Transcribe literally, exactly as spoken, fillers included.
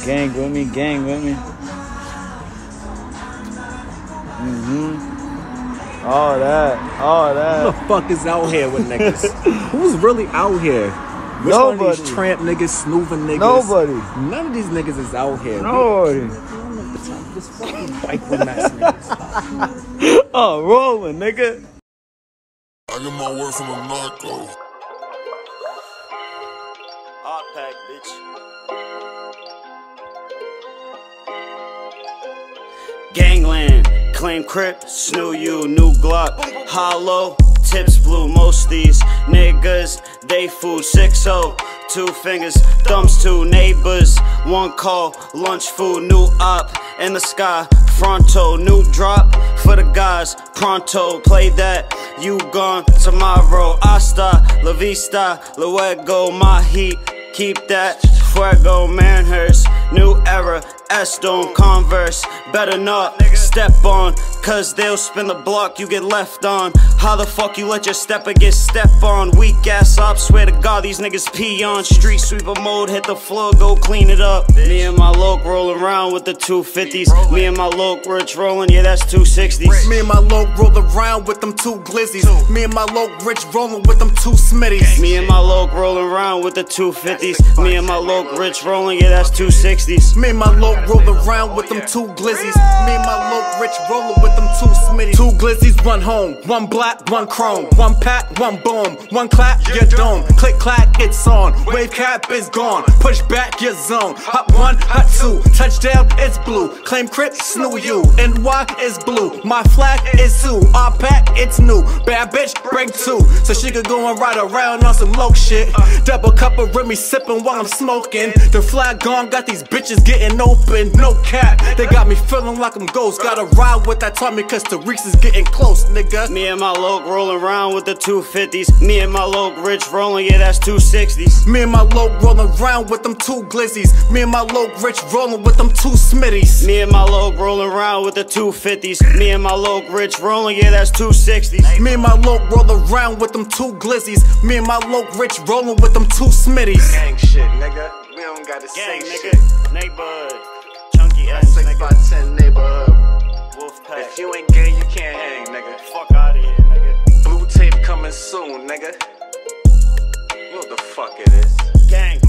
Gang with me, gang with me. Mm-hmm. All that, all that. Who the fuck is out here with niggas? Who's really out here? Which Nobody. one of these tramp niggas, snooving niggas? Nobody. None of these niggas is out here. Nobody. This fucking bike with mass niggas. Oh, rolling, nigga. I get my word from a narco. Hot pack, bitch. Gangland, claim crip, snoo you, new Glock, hollow, tips blue, most these niggas, they food, six oh, two fingers, thumbs two neighbors, one call, lunch food, new op, in the sky, fronto, new drop, for the guys, pronto, play that, you gone tomorrow, hasta, la vista, luego, my heat, keep that, fuego, manhurst, new era, S-Dome, Converse, better not step on, cause they'll spin the block, you get left on. How the fuck you let your stepper get stepped on? Weak ass up, swear to God these niggas pee on. Street sweeper mode, hit the floor, go clean it up. Me and my Loc rolling around with the two fifties. Me and my Loc rich rolling, yeah that's two sixties. Me and my Loc roll around with them two glizzies. Me and my Loc rich rolling with them two smitties. Me and my Loc rolling around with the two fifties. Me and my Loc rich rolling, yeah that's two sixties. Me and my Loc roll around with them two glizzies. Me and my Loc rich rolling with them two smitties. Two glizzies, one home, one black, one chrome, one pack, one boom, one clap, your dome. Click clack, it's on. Wave cap is gone. Push back your zone. Hot one, hot two. Touchdown, it's blue. Claim crit, snoo you. N Y is blue. My flag is Sue. Our pack, it's new. Bad bitch, bring two. So she could go and ride around on some Loc shit. Double cup of Remy sipping while I'm smoking. The flag gone, got these bitches getting open. No cap, they got me feeling like I'm ghost. Gotta ride with that Tommy cause Tariq's is getting close, nigga. Me and my Loc rolling around with the two fifties. Me and my Loc rich rolling, yeah that's two sixties. Me and my Loc rolling around with them two glizzies. Me and my Loc rich rolling with them two smitties. Me and my Loc rolling around with the two fifties. Me and my Loc rich rolling, yeah that's two sixties. Me and my Loc rolling around with them two glizzies. Me and my Loc rich rolling with them two smitties. Gang shit, nigga. We don't gotta Gang, say nigga. shit. Neighborhood. Chunky ass six nigga. by ten neighborhood. Wolf pack. If you ain't gay, you can't hang, nigga. Fuck out of here, nigga. Blue tape coming soon, nigga. You know what the fuck it is. Gang.